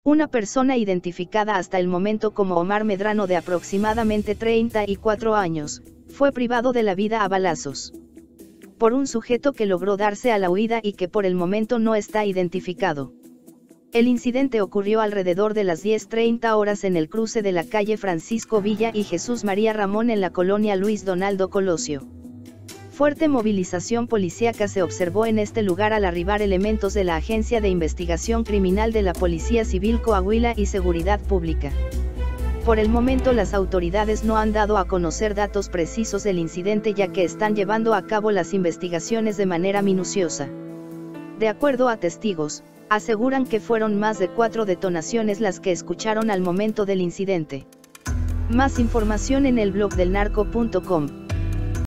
Una persona identificada hasta el momento como Omar Medrano, de aproximadamente 34 años, fue privado de la vida a balazos por un sujeto que logró darse a la huida y que por el momento no está identificado. El incidente ocurrió alrededor de las 10:30 horas en el cruce de la calle Francisco Villa y Jesús María Ramón en la colonia Luis Donaldo Colosio. Fuerte movilización policíaca se observó en este lugar al arribar elementos de la Agencia de Investigación Criminal de la Policía Civil Coahuila y Seguridad Pública. Por el momento las autoridades no han dado a conocer datos precisos del incidente, ya que están llevando a cabo las investigaciones de manera minuciosa. De acuerdo a testigos, aseguran que fueron más de 4 detonaciones las que escucharon al momento del incidente. Más información en el blog del narco.com.